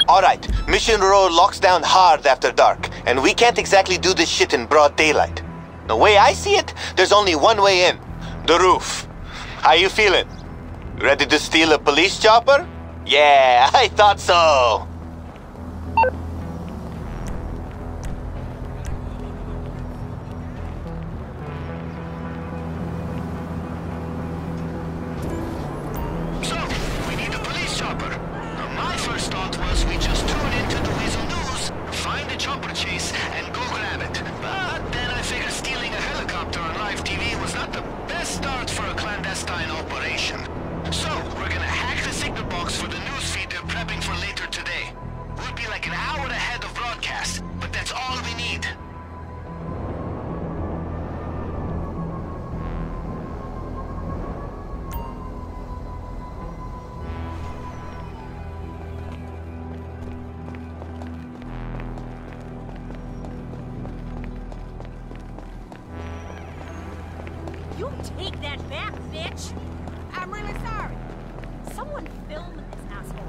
Alright, Mission Row locks down hard after dark, and we can't exactly do this shit in broad daylight. The way I see it, there's only one way in. The roof. How you feeling? Ready to steal a police chopper? Yeah, I thought so. You take that back, bitch! I'm really sorry. Someone film this asshole.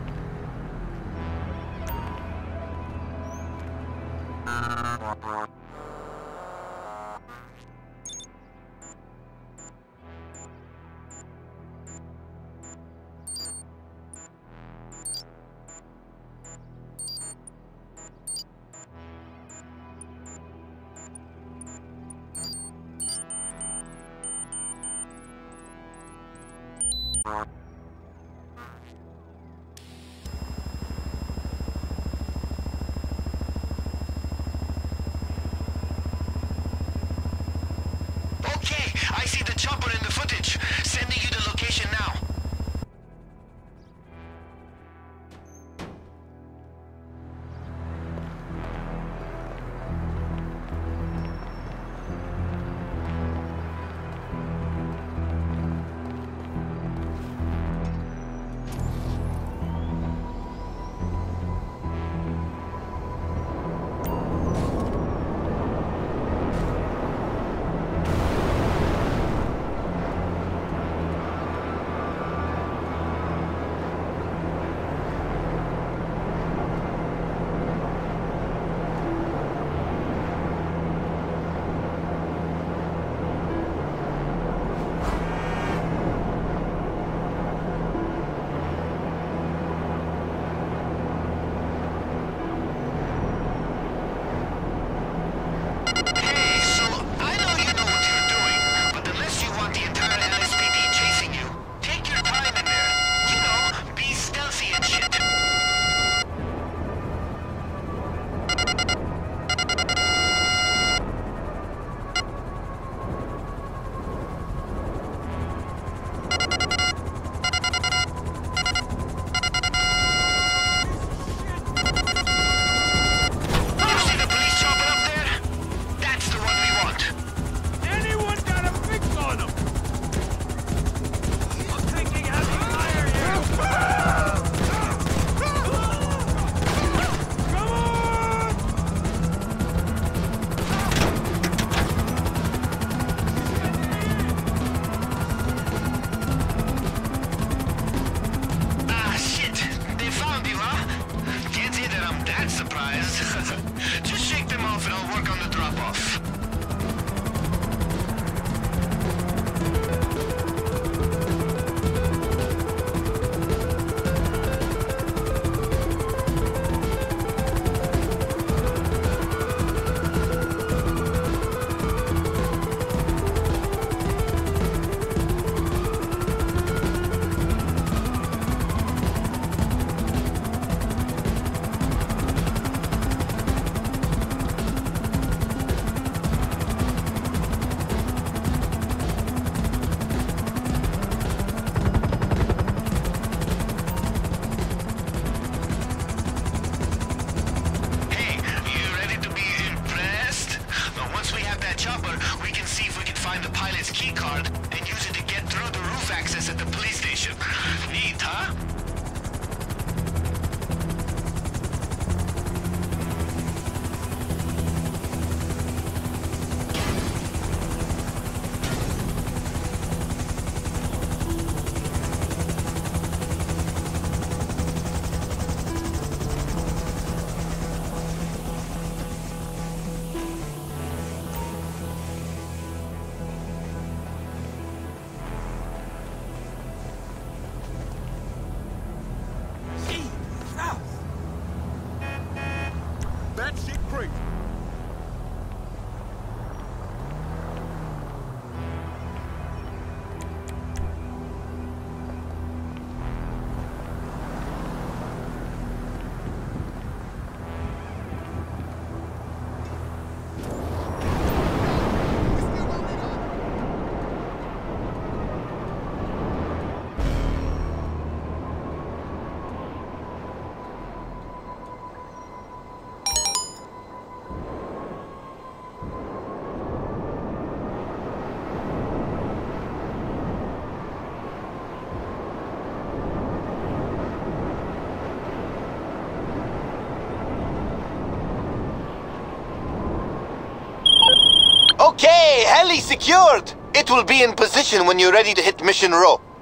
I see the chopper in the footage. Sending you the location now. Just shake them off and I'll work on the drop-off. Neat, huh? Okay, heli secured. It will be in position when you're ready to hit Mission Row.